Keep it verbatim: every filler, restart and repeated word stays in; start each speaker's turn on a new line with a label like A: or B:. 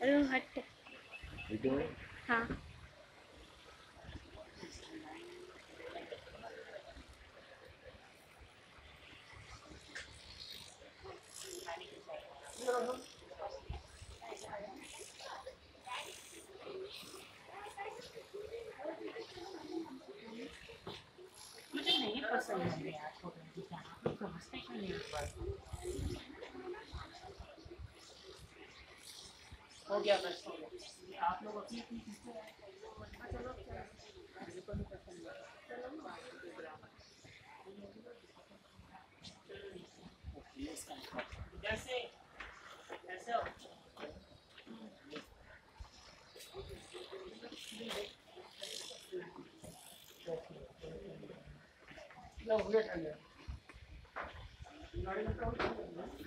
A: अरे हट। हाँ।
B: मुझे नहीं पसंद है यार छोटे दिखाना, आप समझते क्यों नहीं इस बात को? हो गया बस हो गया, आप लोग अपनी अपनी खींचते रहे। हाँ चलो चलो, मेरे को नहीं पसंद है। जैसे ऐसे हो। लो वेट आ गया।